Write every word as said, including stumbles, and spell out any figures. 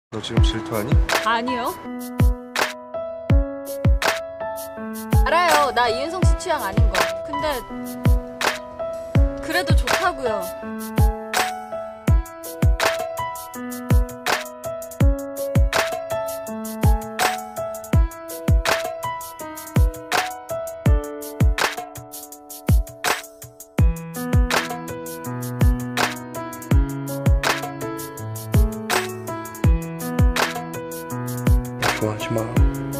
너 지금 질투하니? 아니요. 알아요. 나 이은성 씨 취향 아닌 거. 근데 그래도 좋다고요. 좋아하지 마.